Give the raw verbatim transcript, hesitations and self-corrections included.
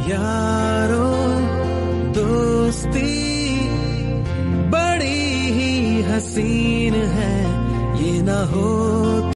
यारो दोस्ती बड़ी ही हसीन है, ये ना हो